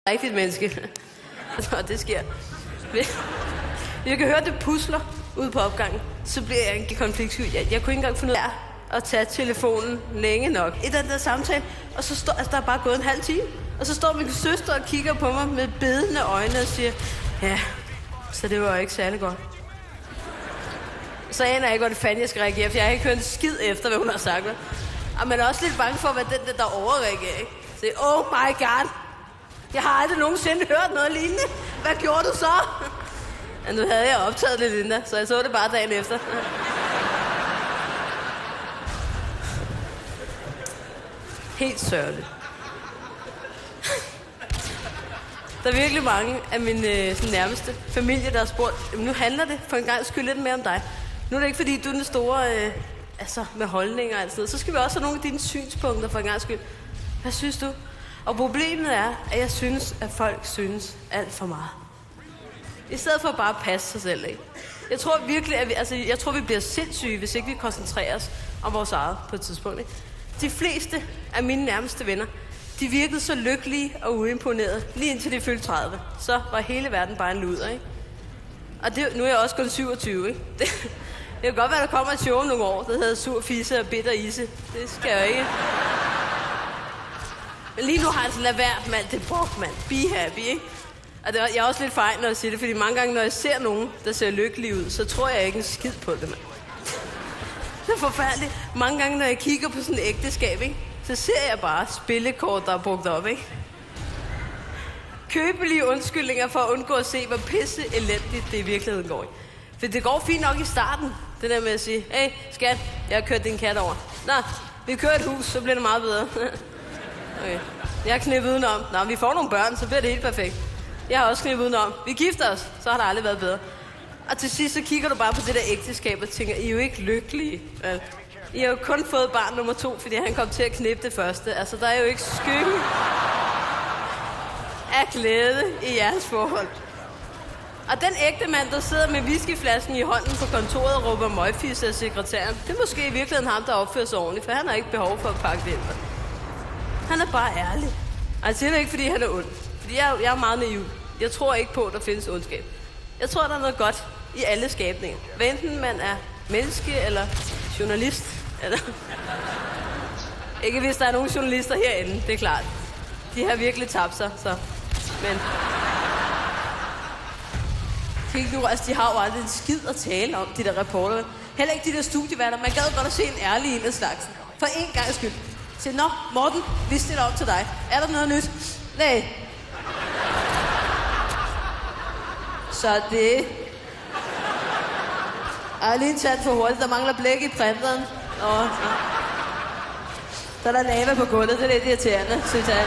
rigtigt menneske. Og det sker. Jeg kan høre, det pusler ude på opgangen. Så bliver jeg ikke konfliktsky. Jeg kunne ikke engang finde ud af at tage telefonen længe nok i den der samtale. Og så står der er bare gået en halv time. Og så står min søster og kigger på mig med bedende øjne og siger, ja, så det var jo ikke særlig godt. Så aner jeg ikke, hvordan fanden jeg skal reagere, for jeg har ikke hørt en skid efter, hvad hun har sagt. Og man er også lidt bange for, hvad den der overreagerer, ikke? Så oh my god, jeg har aldrig nogensinde hørt noget lignende. Hvad gjorde du så? Ja, nu havde jeg optaget det, Linda, så jeg så det bare dagen efter. Helt sørgeligt. Der er virkelig mange af mine nærmeste familie, der har spurgt, nu handler det for en gang skyld lidt mere om dig. Nu er det ikke, fordi du er den store, med holdninger og alt sådan. Så skal vi også have nogle af dine synspunkter for en gang skyld. Hvad synes du? Og problemet er, at jeg synes, at folk synes alt for meget. I stedet for bare at passe sig selv, ikke? Jeg tror virkelig, at jeg tror, vi bliver sindssyge, hvis ikke vi koncentrerer os om vores eget på et tidspunkt, ikke? De fleste af mine nærmeste venner, de virkede så lykkelige og uimponerede, lige indtil de fyldte 30. Så var hele verden bare en luder, ikke? Og nu er jeg også kun 27, ikke? Det kan godt være, der kommer et show om nogle år, der hedder Sur Fisse og Bitter Isse. Det skal jeg ikke. Men lige nu har jeg sådan, lad være, mand, det er brok, mand. Be happy, ikke? Og jeg er også lidt fejl, når jeg siger det, fordi mange gange, når jeg ser nogen, der ser lykkelig ud, så tror jeg ikke en skid på det, mand. Det er forfærdeligt. Mange gange, når jeg kigger på sådan et ægteskab, ikke, så ser jeg bare spillekort, der er brugt op, ikke? Købelige undskyldninger for at undgå at se, hvor pisse elendigt det i virkeligheden går i. For det går fint nok i starten, det der med at sige, hey, skat, jeg har kørt din kat over. Nå, vi kører et hus, så bliver det meget bedre. Okay. Jeg har knippet udenom. Nå, vi får nogle børn, så bliver det helt perfekt. Jeg har også knippet udenom. Vi gifter os, så har det aldrig været bedre. Og til sidst, så kigger du bare på det der ægteskab og tænker, I er jo ikke lykkelige. Vel? I har jo kun fået barn nummer 2, fordi han kom til at knippe det første. Altså, der er jo ikke skygge af glæde i jeres forhold. Og den ægte mand, der sidder med whiskyflasken i hånden på kontoret og råber møgfisse af sekretæren, det er måske i virkeligheden ham, der opfører sig ordentligt, for han har ikke behov for at pakke det ind. Han er bare ærlig. Og jeg siger det ikke, fordi han er ond. Fordi jeg er meget naiv. Jeg tror ikke på, at der findes ondskab. Jeg tror, der er noget godt i alle skabninger. Hvad enten man er menneske eller journalist. Eller ikke hvis der er nogle journalister herinde, det er klart. De har virkelig tabt sig, så. Men kig nu, altså de har jo aldrig en skid at tale om, de der reportere. Heller ikke de der studieværter. Man gad godt at se en ærlig en af slagsen. For en gang skyld. Så nå, Morten, vi stiller op til dig. Er der noget nyt? Nej. Så det er lige en tand for hurtigt. Der mangler blæk i printeren. Så er der lava på gulvet. Det er lidt irriterende, synes jeg.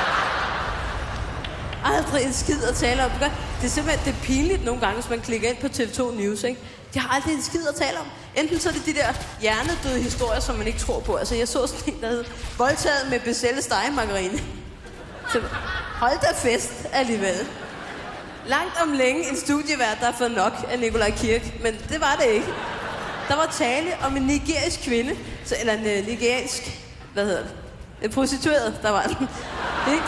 Aldrig en skid at tale om. Det er simpelthen det er pinligt nogle gange, hvis man klikker ind på TV2 News, ikke? De har aldrig en skid at tale om. Enten så er det de der hjernedøde historier, som man ikke tror på. Altså, jeg så sådan en, der hed voldtaget med Becelle stegemargarine. Så hold da fest alligevel. Langt om længe en studievært, der har fået nok af Nikolaj Kirk. Men det var det ikke. Der var tale om en nigerisk kvinde. Eller en nigerisk... Hvad hedder det? En prostitueret, der var den. Ikke?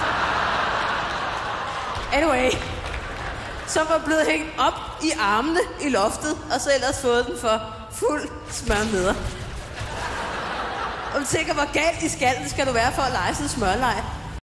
Anyway. Som var blevet hængt op i armene i loftet, og så ellers fået den for fuld smørmidder. Og du tænker, hvor galt i skallen skal du være for at lege sådan en smørleje?